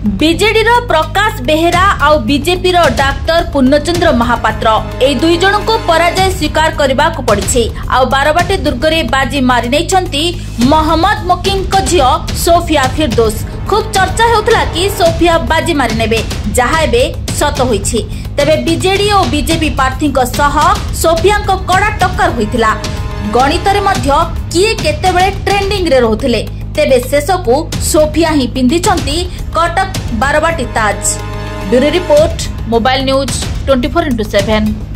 BJD रो प्रकाश बेहेरा आउ BJP रो doctor Purnachandra Mahapatra ए दुई जन को पराजय स्वीकार करबा को पड़िछि। आउ बारबाटी दुर्गरे बाजी मारि नैछंती मोहम्मद मुकीम को झियो सोफिया फिरदौस। खूब चर्चा हेउथला कि सोफिया बाजी मारि नेबे, जहा एबे सत होईछि। तबे बीजेडी और बीजेपी प्रार्थी को सह सोफिया को कड़ा टक्कर होइथिला। गणित रे मध्य किए केतेबेले ट्रेंडिंग रे रहउथिले, तेबे शेषकू सोफिया ही पिंधिचंती Cuttack Barabati Taj. Bureau report, mobile news 24x7।